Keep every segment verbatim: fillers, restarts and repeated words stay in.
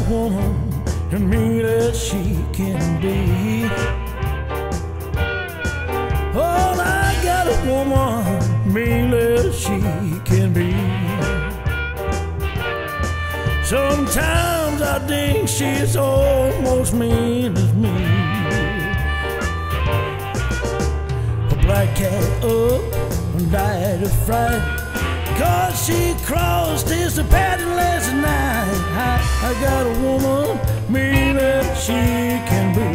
woman as mean as she can be. Oh, I got a woman mean as she can be. Sometimes I think she's almost mean as me. A black cat up and died of fright, 'cause she crossed his path last night. I, I got a woman mean as she can be.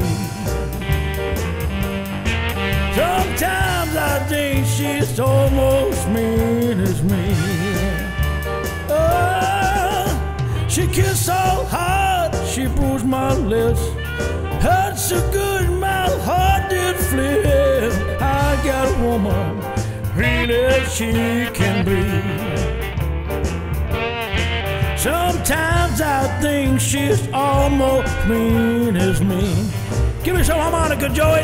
Sometimes I think she's almost mean as me. Oh, she kissed so hard, she bruised my lips. Hurt so good, my heart did flip. I got a woman mean as she can be. Sometimes I think she's almost mean as me. Give me some harmonica, Joey.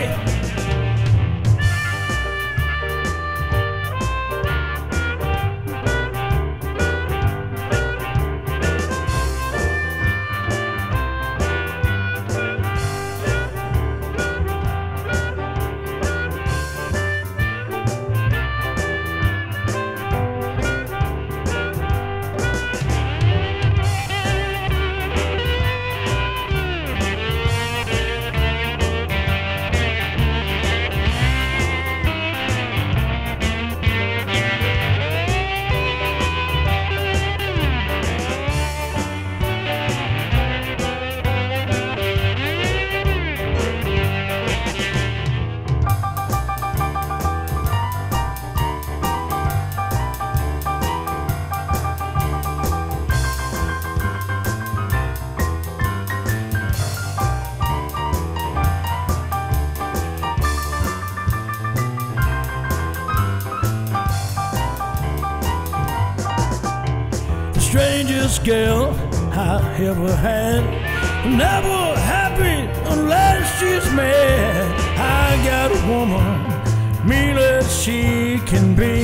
Strangest girl I ever had, never happy unless she's mad. I got a woman mean as she can be.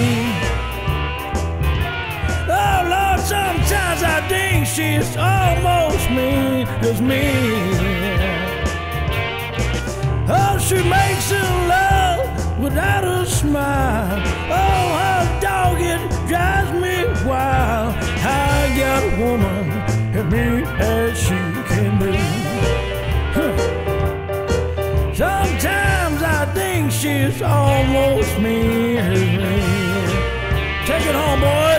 Oh Lord, sometimes I think she's almost mean as me. Oh, she makes her love without a smile. Oh, her dog, it drives me wild. I got a woman as mean as she can be. Huh. Sometimes I think she's almost mean as me. Take it home, boy.